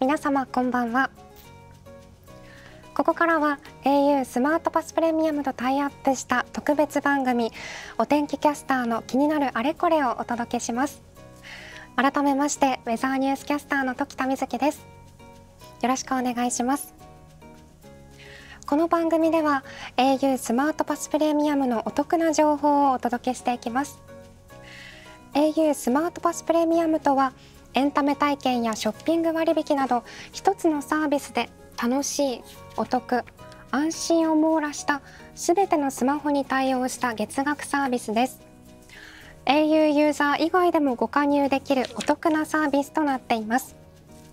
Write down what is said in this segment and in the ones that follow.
皆様こんばんは。ここからは au スマートパスプレミアムとタイアップした特別番組、お天気キャスターの気になるあれこれをお届けします。改めましてウェザーニュースキャスターの時田瑞希です。よろしくお願いします。この番組では au スマートパスプレミアムのお得な情報をお届けしていきます。au スマートパスプレミアムとは、エンタメ体験やショッピング割引など一つのサービスで楽しい、お得、安心を網羅したすべてのスマホに対応した月額サービスです。 au ユーザー以外でもご加入できるお得なサービスとなっています。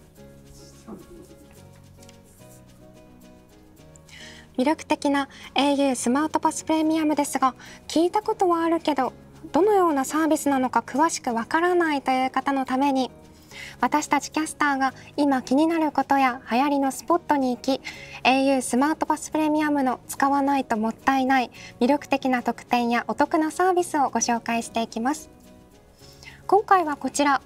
魅力的な au スマートパスプレミアムですが、聞いたことはあるけどどのようなサービスなのか詳しくわからないという方のために、私たちキャスターが今気になることや流行りのスポットに行き、 au スマートパスプレミアムの使わないともったいない魅力的な特典やお得なサービスをご紹介していきます。今回はこちら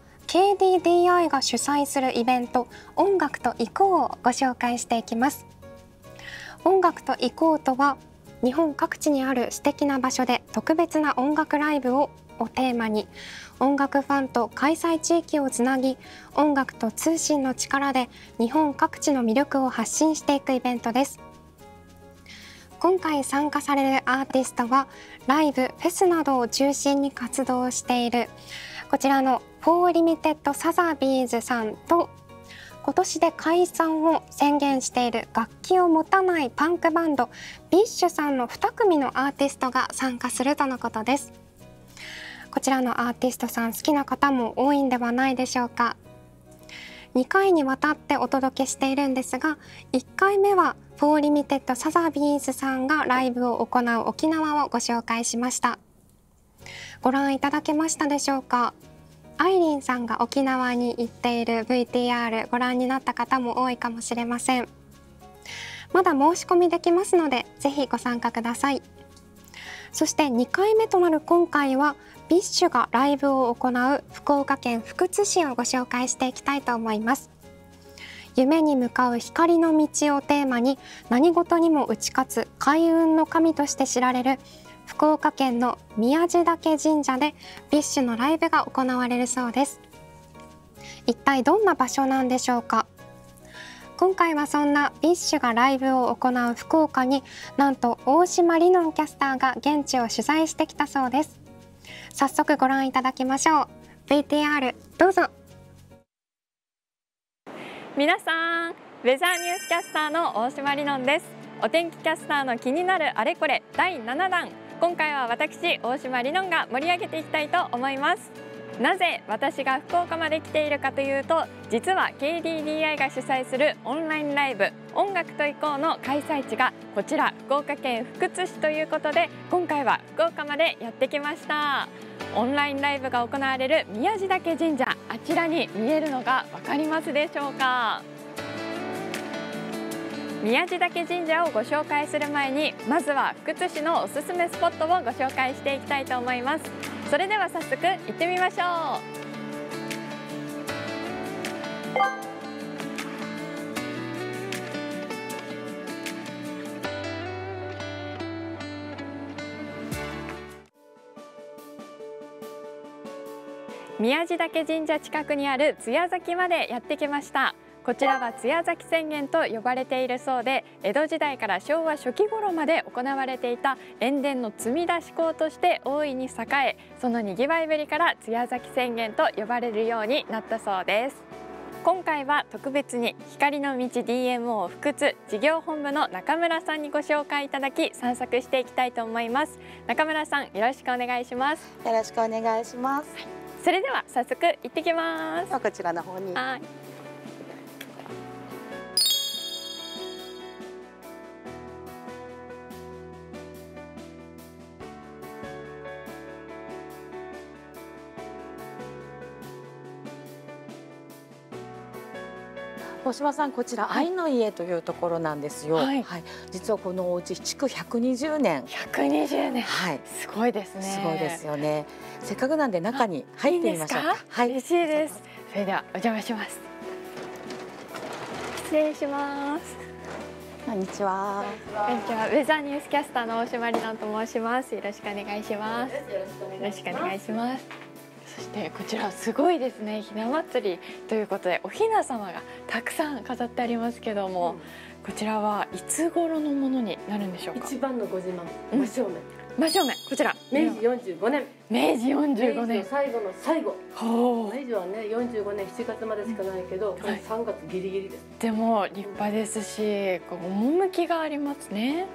KDDI が主催するイベント、音楽と行こうをご紹介していきます。音楽と行こうとは、日本各地にある素敵な場所で特別な音楽ライブをテーマに、音楽ファンと開催地域をつなぎ、音楽と通信の力で日本各地の魅力を発信していくイベントです。今回参加されるアーティストは、ライブ、フェスなどを中心に活動しているこちらのフォーリミテッドサザビーズさんと、今年で解散を宣言している楽器を持たないパンクバンドビッシュさんの2組のアーティストが参加するとのことです。こちらのアーティストさん好きな方も多いんではないでしょうか。2回にわたってお届けしているんですが、1回目はフォーリミテッドサザビーズさんがライブを行う沖縄をご紹介しました。ご覧いただけましたでしょうか。アイリンさんが沖縄に行っている VTR ご覧になった方も多いかもしれません。まだ申し込みできますので、ぜひご参加ください。そして2回目となる今回は、ビッシュがライブを行う福岡県福津市をご紹介していきたいと思います。夢に向かう光の道をテーマに、何事にも打ち勝つ開運の神として知られる福岡県の宮地嶽神社でビッシュのライブが行われるそうです。一体どんな場所なんでしょうか。今回はそんなビッシュがライブを行う福岡に、なんと大島里乃キャスターが現地を取材してきたそうです。早速ご覧いただきましょう。 VTR どうぞ。 皆さん、ウェザーニュースキャスターの大島里乃です。お天気キャスターの気になるあれこれ第7弾、今回は私大島里乃が盛り上げていきたいと思います。なぜ私が福岡まで来ているかというと、実は KDDI が主催するオンラインライブ、音楽と行こうの開催地がこちら福岡県福津市ということで、今回は福岡までやってきました。オンラインライブが行われる宮地嶽神社、あちらに見えるのが分かりますでしょうか。宮地嶽神社をご紹介する前に、まずは福津市のおすすめスポットをご紹介していきたいと思います。それでは早速行ってみましょう。宮地嶽神社近くにある津屋崎までやってきました。こちらは津屋崎浅間と呼ばれているそうで、江戸時代から昭和初期頃まで行われていた塩田の積み出し港として大いに栄え、そのにぎわいぶりから津屋崎浅間と呼ばれるようになったそうです。今回は特別に光の道 DMO 福津事業本部の中村さんにご紹介いただき、散策していきたいと思います。中村さん、よろしくお願いします。 よろしくお願いします。 それでは早速行ってきます。 こちらの方に。 はい。 大島さん、こちら愛の家というところなんですよ。はい、実はこのお家築120年。 120年。はい。すごいですね。 すごいですよね。せっかくなんで中に入ってみましょうか。 はい。嬉しいです。それではお邪魔します。 失礼します。 こんにちは。 こんにちは。ウェザーニュースキャスターの大島里奈と申します。よろしくお願いします。よろしくお願いします。そしてこちらすごいですね。ひな祭りということでおひな様がたくさん飾ってありますけども、こちらはいつ頃のものになるんでしょうか。 一番のご自慢、真正面。 真正面、こちら明治45年。 明治45年。 最後の最後。 ほう。 明治はね、45年7月までしかないけど、これ3月ギリギリです。 でも立派ですし、こう趣がありますね。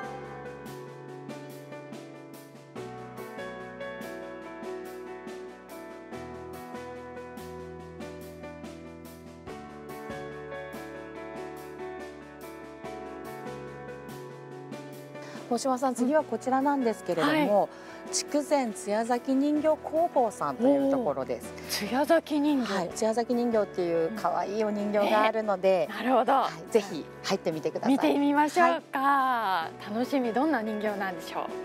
大島さん、次はこちらなんですけれども、筑前津屋崎人形工房さんというところです。 津屋崎人形。 はい、津屋崎人形っていう可愛いお人形があるので、 なるほど。はい、 ぜひ入ってみてください。 見てみましょうか。楽しみ。どんな人形なんでしょう。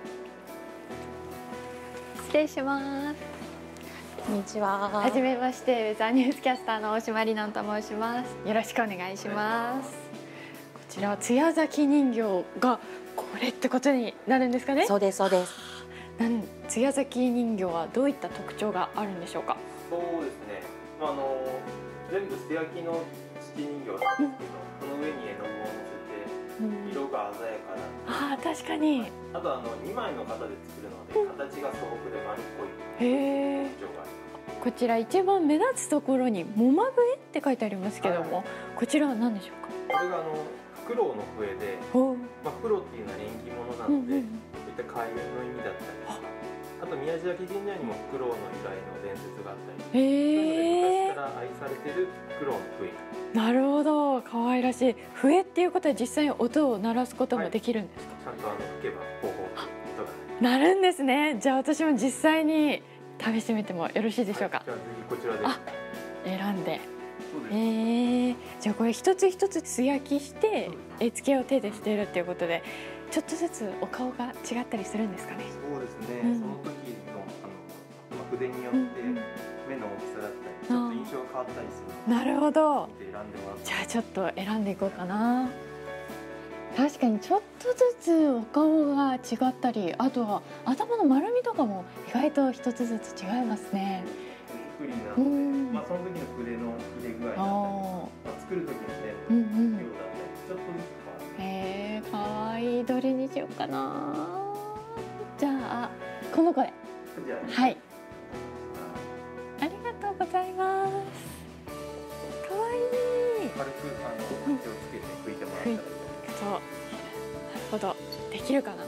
失礼します。 こんにちは。 はじめまして、ウェザーニュースキャスターの大島里奈と申します。よろしくお願いします。こちら津屋崎人形がこれってことになるんですかね。 そうですそうです。 津屋崎人形はどういった特徴があるんでしょうか。 そうですね。全部素焼きの土人形なんですけど、その上に絵の具を乗せて色が鮮やかな。 ああ、確かに。 あと2枚の型で作るので、形が素朴で丸っこい特徴があります。 こちら一番目立つところにもま笛って書いてありますけども、こちらは何でしょうか。 これがフクロウの笛で、フクロウっていうのは縁起物なので、そういった開運の意味だったりとか、あと宮地焼神社にもフクロウの由来の伝説があったり、そういうので昔から愛されてるフクロウの笛。 なるほど、可愛らしい。笛っていうことは実際に音を鳴らすこともできるんですか。 ちゃんと吹けばほうほうと音が鳴るんですね。じゃあ私も実際に試してみてもよろしいでしょうか。 じゃあ次こちらで選んで。 そうです。 じゃあこれ一つ一つ素焼きして絵付けを手でしているっていうことで、ちょっとずつお顔が違ったりするんですかね。 そうですね。その時の筆によって目の大きさだったり、ちょっと印象が変わったりする。 なるほど。 見て選んでもらって。 じゃあちょっと選んでいこうかな。確かにちょっとずつお顔が違ったり、あとは頭の丸みとかも意外と一つずつ違いますね。 手作りなので、その時の筆の筆具合だったり、作る時のね、量だったり、ちょっとずつ変わる。 かわいい。どれにしようかな。じゃあこの子で。はい。ありがとうございます。かわいい。 軽く手をつけて拭いてもらったら。 そう。なるほど。できるかな。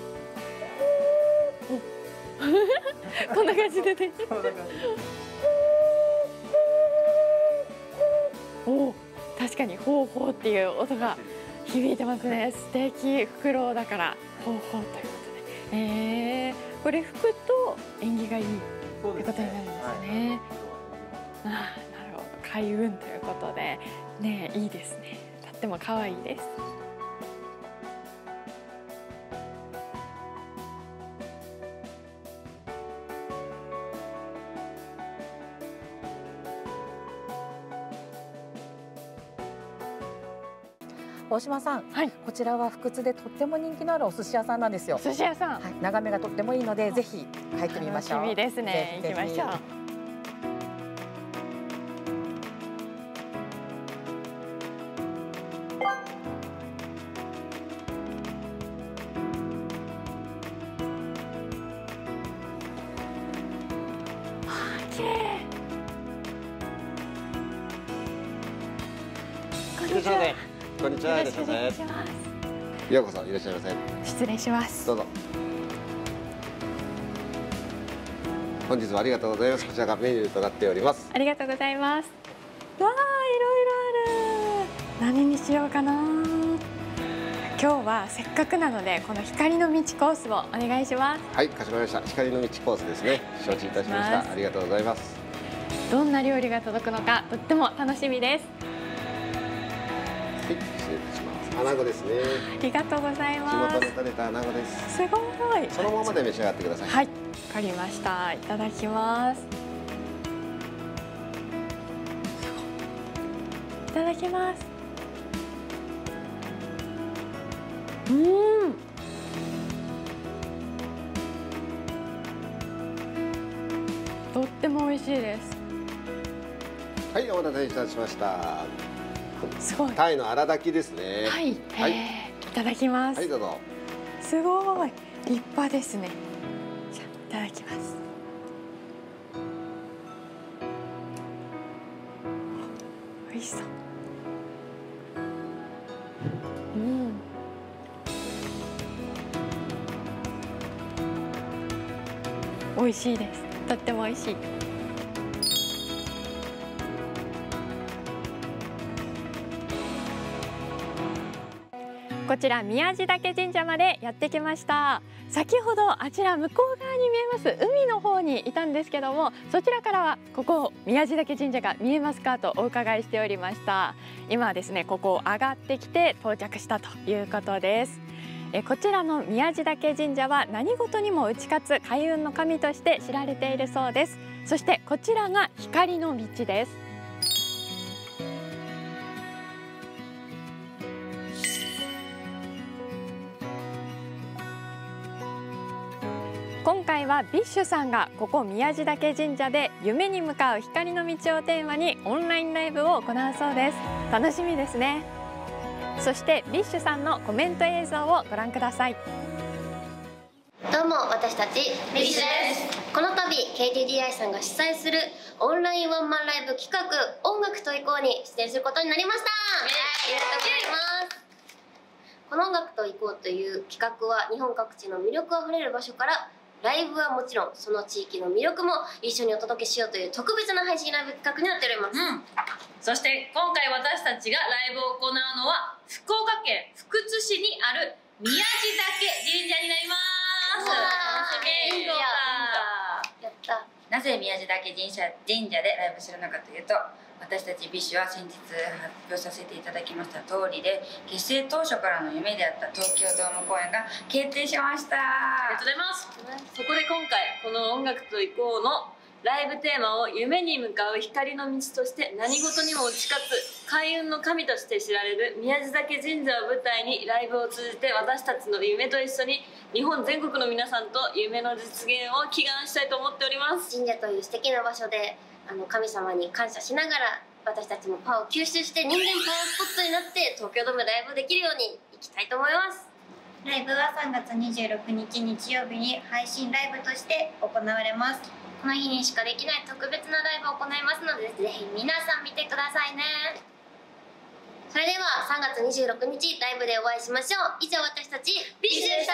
こんな感じでね。お、確かにほうほうっていう音が響いてますね。素敵。フクロウだからほうほうということで、これ吹くと縁起がいいってことになるんですね。ああ、なるほど。開運ということでね、いいですね。とっても可愛いです。 大島さん、こちらは福津でとっても人気のあるお寿司屋さんなんですよ。 お寿司屋さん、 眺めがとってもいいので、ぜひ入ってみましょう。 楽しみですね。行きましょう。綺麗。こんにちは。 こんにちは。いらっしゃいませ。ようこそいらっしゃいませ。 失礼します。 どうぞ。本日はありがとうございます。こちらがメニューとなっております。 ありがとうございます。わあ、いろいろある。何にしようかな。今日はせっかくなのでこの光の道コースをお願いします。 はい、かしこまりました。光の道コースですね。承知いたしました。ありがとうございます。 どんな料理が届くのかとっても楽しみです。 はい、失礼いたします。穴子ですね。 ありがとうございます。 地元で採れた穴子です。 すごい。 そのままで召し上がってください。 はい、わかりました。いただきます。いたただきます。とっても美味しいです。 はい、お待たせいたしました。 すごい。 タイの荒炊きですね。 はい、いただきます。 はい、どうぞ。 すごい立派ですね。じゃあいただきます。美味しそう。美味しいです。とっても美味しい。こちら宮地嶽神社までやってきました。先ほどあちら向こう側に見えます海の方にいたんですけども、そちらからはここ宮地嶽神社が見えますかとお伺いしておりました。今はですね、ここを上がってきて到着したということです。こちらの宮地嶽神社は何事にも打ち勝つ開運の神として知られているそうです。そしてこちらが光の道です。今回はビッシュさんがここ宮地嶽神社で夢に向かう光の道をテーマにオンラインライブを行うそうです。楽しみですね。そしてビッシュさんのコメント映像をご覧ください。 どうも、私たちビッシュです。この度 KDDI さんが主催するオンラインワンマンライブ企画音楽と移行に出演することになりました。ありがとうございます。この音楽と移行という企画は日本各地の魅力あふれる場所からライブはもちろんその地域の魅力も一緒にお届けしようという特別な配信ライブ企画になっております。 そして今回私たちがライブを行うのは福岡県福津市にある宮地嶽神社になります。楽しみ。 やった。 なぜ宮地嶽神社でライブするのかというと、私たちビッシュは先日発表させていただきました通りで、結成当初からの夢であった東京ドーム公演が決定しました。 ありがとうございます。そこで今回この音楽と移行のライブテーマを夢に向かう光の道として何事にも打ち勝つ開運の神として知られる宮地嶽神社を舞台にライブを通じて私たちの夢と一緒に日本全国の皆さんと夢の実現を祈願したいと思っております。 神社という素敵な場所で神様に感謝しながら私たちもパワーを吸収して人間パワースポットになって東京ドームでライブできるように行きたいと思います。 ライブは3月26日日曜日に配信ライブとして行われます。 この日にしかできない特別なライブを行いますので、ぜひ皆さん見てくださいね。それでは3月26日ライブでお会いしましょう。以上、私たちビッシュでした。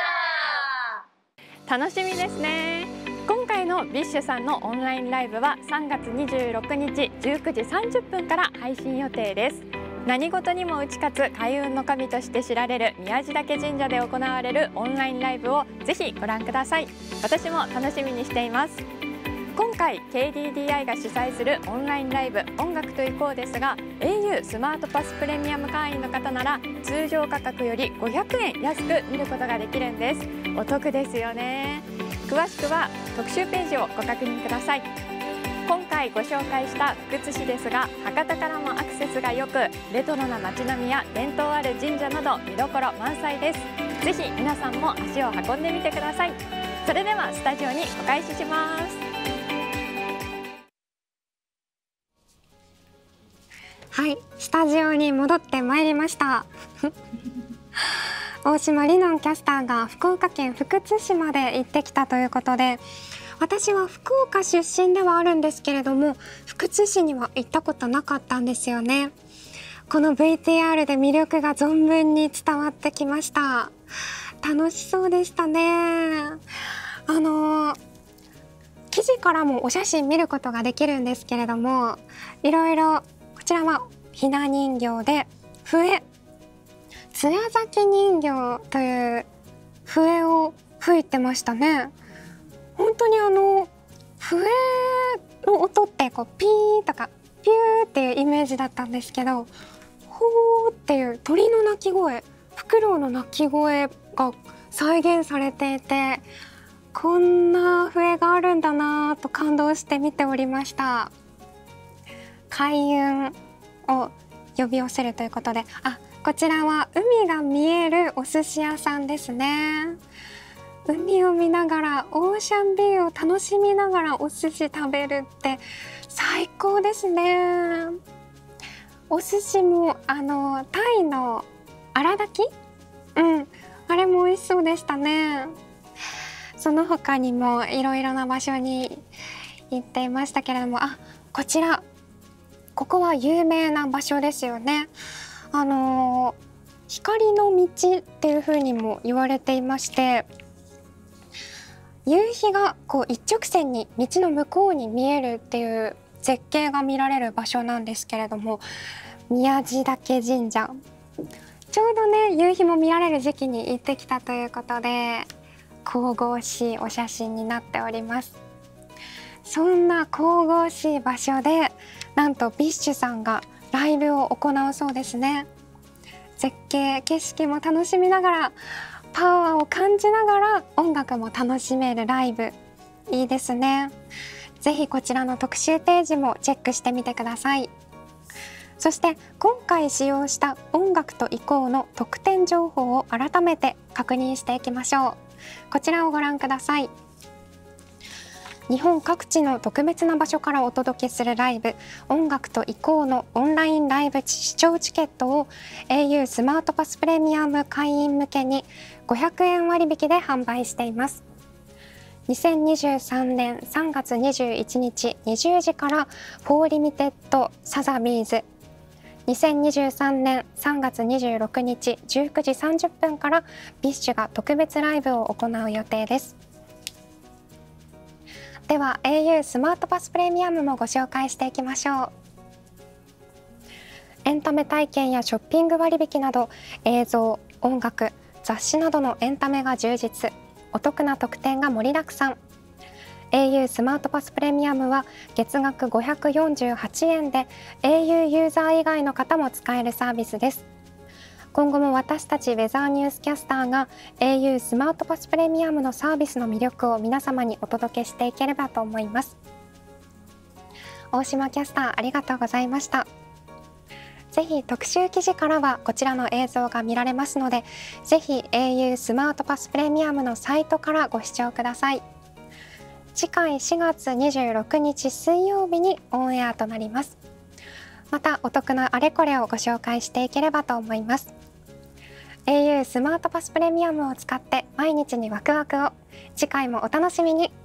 楽しみですね。今回のビッシュさんのオンラインライブは3月26日19時30分から配信予定です。何事にも打ち勝つ開運の神として知られる宮地嶽神社で行われるオンラインライブをぜひご覧ください。私も楽しみにしています。今回 KDDI が主催するオンラインライブ音楽と移行ですが、 au スマートパスプレミアム会員の方なら通常価格より500円安く見ることができるんです。お得ですよね。詳しくは特集ページをご確認ください。今回ご紹介した福津市ですが、博多からもアクセスが良く、レトロな街並みや伝統ある神社など見どころ満載です。ぜひ皆さんも足を運んでみてください。それではスタジオにお返しします。 はい、スタジオに戻ってまいりました大島里乃キャスターが福岡県福津市まで行ってきたということで、私は福岡出身ではあるんですけれども、福津市には行ったことなかったんですよね。この VTR で魅力が存分に伝わってきました。楽しそうでしたね。記事からもお写真見ることができるんですけれども、いろいろこちらはひな人形で笛、艶咲き人形という笛を吹いてましたね。本当に笛の音ってこうピーとかピューっていうイメージだったんですけど、ホーっていう鳥の鳴き声、フクロウの鳴き声が再現されていて、こんな笛があるんだなぁと感動して見ておりました。開運を呼び寄せるということで、こちらは海が見えるお寿司屋さんですね。海を見ながらオーシャンビューを楽しみながらお寿司食べるって最高ですね。お寿司もタイの荒炊き、あれも美味しそうでしたね。その他にもいろいろな場所に行っていましたけれども、こちら、ここは有名な場所ですよね。光の道っていう風にも言われていまして、夕日がこう一直線に道の向こうに見えるっていう絶景が見られる場所なんですけれども、宮地嶽神社、ちょうどね夕日も見られる時期に行ってきたということで、神々しいお写真になっております。そんな神々しい場所で、なんとビッシュさんがライブを行うそうですね。絶景、景色も楽しみながら、パワーを感じながら音楽も楽しめるライブ、いいですね。ぜひこちらの特集ページもチェックしてみてください。そして今回使用した音楽と移行の特典情報を改めて確認していきましょう。こちらをご覧ください。日本各地の特別な場所からお届けするライブ、音楽と移行のオンラインライブ視聴チケットを au スマートパスプレミアム会員向けに500円割引で販売しています。2023年3月21日20時からフォーリミテッドサザビーズ、2023年3月26日19時30分からビッシュが特別ライブを行う予定です。では au スマートパスプレミアムもご紹介していきましょう。エンタメ体験やショッピング割引など、映像、音楽、雑誌などのエンタメが充実、お得な特典が盛りだくさん。 au スマートパスプレミアムは月額548円で au ユーザー以外の方も使えるサービスです。今後も私たちウェザーニュースキャスターが au スマートパスプレミアムのサービスの魅力を皆様にお届けしていければと思います。大島キャスター、ありがとうございました。ぜひ特集記事からはこちらの映像が見られますので、ぜひ au スマートパスプレミアムのサイトからご視聴ください。次回4月26日水曜日にオンエアとなります。またお得なあれこれをご紹介していければと思います。au スマートパスプレミアムを使って毎日にワクワクを。次回もお楽しみに。